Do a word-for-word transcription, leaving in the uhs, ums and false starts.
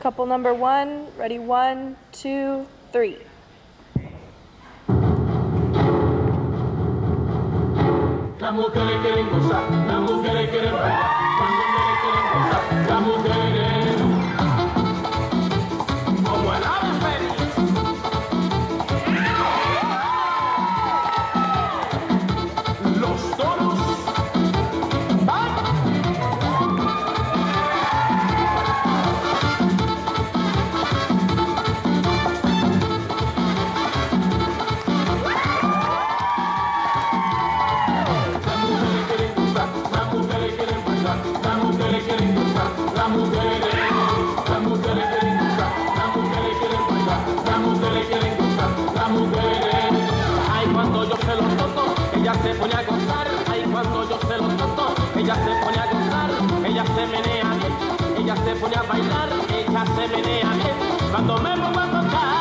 Couple number one, ready, one, two, three. Las mujeres quieren gozar, las mujeres quieren bailar, las mujeres quieren gozar, las mujeres como el ave fénix. Los toros van. Se pone a gozar, ahí cuando yo se lo toco, ella se pone a gozar, ella se menea bien, ella se pone a bailar, ella se menea bien, cuando me pongo a tocar.